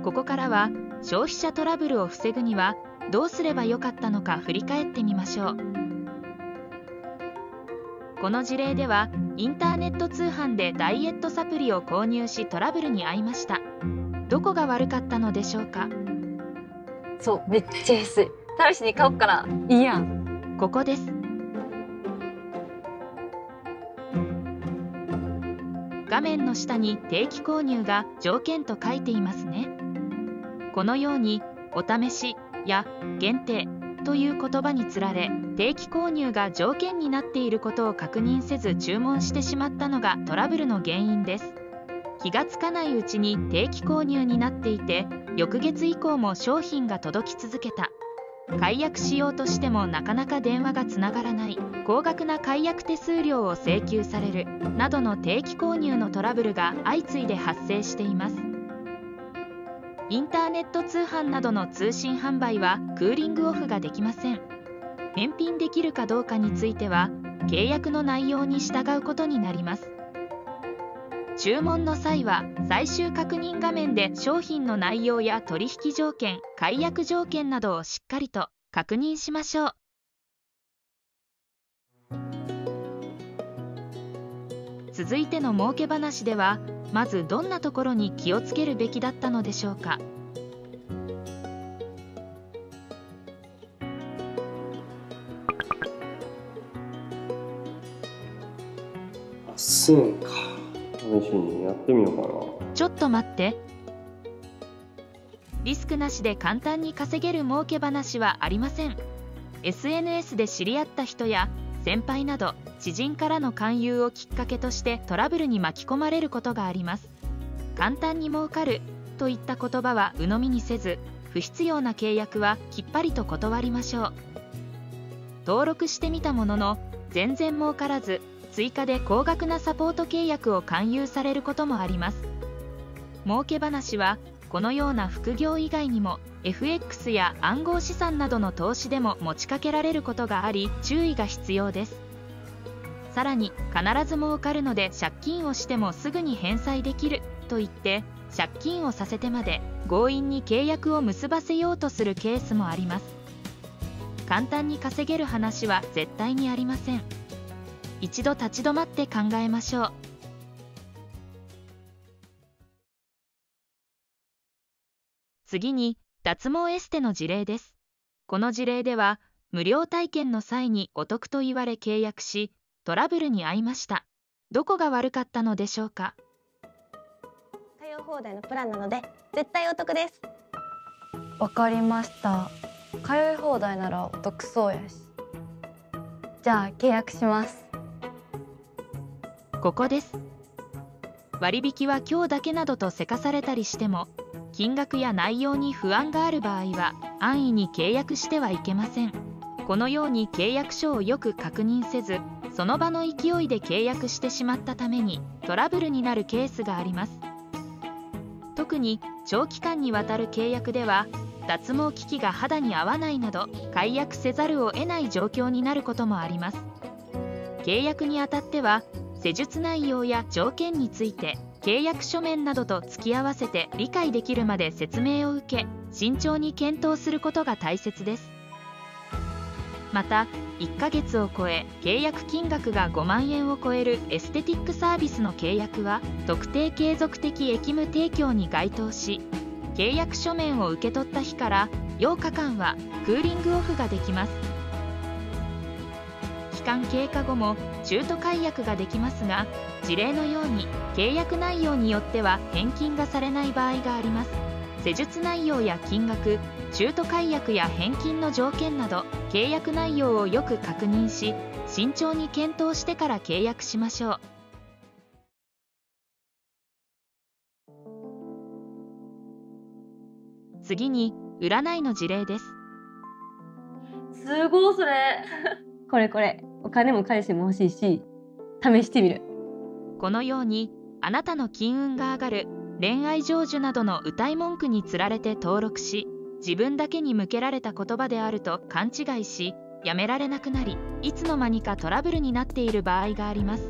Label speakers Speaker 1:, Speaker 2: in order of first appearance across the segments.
Speaker 1: ここからは消費者トラブルを防ぐにはどうすればよかったのか振り返ってみましょう。この事例ではインターネット通販でダイエットサプリを購入しトラブルに遭いました。どこが悪かったのでしょうか。
Speaker 2: そう、めっちゃ安い。試しに買おっかな。いいやん。
Speaker 1: ここです。画面の下に定期購入が条件と書いていますね。このようにお試しや限定という言葉につられ、定期購入が条件になっていることを確認せず注文してしまったのがトラブルの原因です。気がつかないうちに定期購入になっていて、翌月以降も商品が届き続けた。解約しようとしてもなかなか電話がつながらない、高額な解約手数料を請求されるなどの定期購入のトラブルが相次いで発生しています。インターネット通販などの通信販売はクーリングオフができません。返品できるかどうかについては契約の内容に従うことになります。注文の際は最終確認画面で商品の内容や取引条件、解約条件などをしっかりと確認しましょう。続いての儲け話では、まずどんなところに気をつけるべきだったのでしょうか。
Speaker 3: 1000円か。試しにやってみようかな。
Speaker 1: ちょっと待って。リスクなしで簡単に稼げる儲け話はありません。SNS で知り合った人や先輩など知人からの勧誘をきっかけとしてトラブルに巻き込まれることがあります。簡単に儲かるといった言葉は鵜呑みにせず、不必要な契約はきっぱりと断りましょう。登録してみたものの全然儲からず、追加で高額なサポート契約を勧誘されることもあります。儲け話はこのような副業以外にも FX や暗号資産などの投資でも持ちかけられることがあり、注意が必要です。さらに必ず儲かるので借金をしてもすぐに返済できると言って借金をさせてまで強引に契約を結ばせようとするケースもあります。簡単に稼げる話は絶対にありません。一度立ち止まって考えましょう。次に脱毛エステの事例です。この事例では無料体験の際にお得と言われ契約しトラブルに遭いました。どこが悪かったのでしょうか。
Speaker 4: 通い放題のプランなので絶対お得です。
Speaker 2: わかりました。通い放題ならお得そうやし。じゃあ契約します。
Speaker 1: ここです。割引は今日だけなどとせかされたりしても、金額や内容に不安がある場合は安易に契約してはいけません。このように契約書をよく確認せず、その場の勢いで契約してしまったためにトラブルになるケースがあります。特に長期間にわたる契約では脱毛機器が肌に合わないなど解約せざるを得ない状況になることもあります。契約にあたっては施術内容や条件について契約書面などと付き合わせて理解できるまで説明を受け、慎重に検討することが大切です。また1ヶ月を超え契約金額が5万円を超えるエステティックサービスの契約は特定継続的役務提供に該当し、契約書面を受け取った日から8日間はクーリングオフができます。期間経過後も中途解約ができますが、事例のように契約内容によっては返金がされない場合があります。施術内容や金額、中途解約や返金の条件など契約内容をよく確認し、慎重に検討してから契約しましょう。次に占いの事例です。
Speaker 2: すごいそれこれお金も彼氏も欲しいし試してみる。
Speaker 1: このようにあなたの金運が上がる恋愛成就などの謳い文句につられて登録し、自分だけに向けられた言葉であると勘違いしやめられなくなり、いつの間にかトラブルになっている場合があります。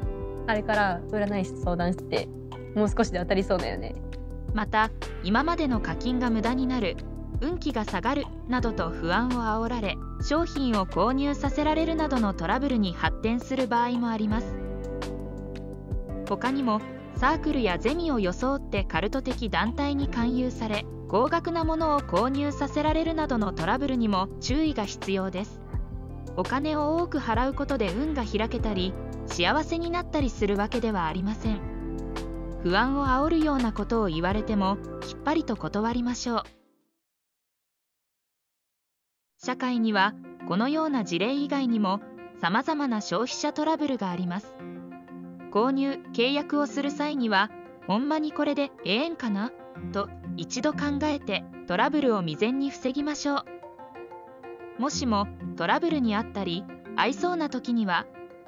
Speaker 2: 聞いて、あれから占い師と相談してて
Speaker 5: もう少しで当たりそうだよね。
Speaker 1: また、今までの課金が無駄になる、運気が下がるなどと不安を煽られ、商品を購入させられるなどのトラブルに発展する場合もあります。他にも、サークルやゼミを装ってカルト的団体に勧誘され、高額なものを購入させられるなどのトラブルにも注意が必要です。お金を多く払うことで運が開けたり、幸せになったりするわけではありません。不安を煽るようなことを言われても、きっぱりと断りましょう。社会には、このような事例以外にも、さまざまな消費者トラブルがあります。購入・契約をする際には、ほんまにこれでええんかなと一度考えてトラブルを未然に防ぎましょう。もしもトラブルにあったり、合いそうな時には、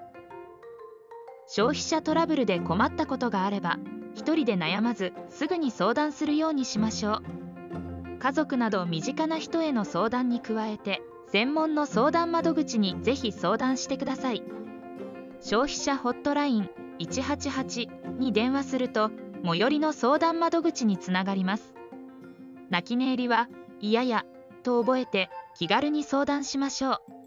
Speaker 1: 消費者トラブルで困ったことがあれば、一人で悩まずすぐに相談するようにしましょう。家族など身近な人への相談に加えて、専門の相談窓口にぜひ相談してください。消費者ホットライン188に電話すると、最寄りの相談窓口につながります。泣き寝入りは嫌やと覚えて気軽に相談しましょう。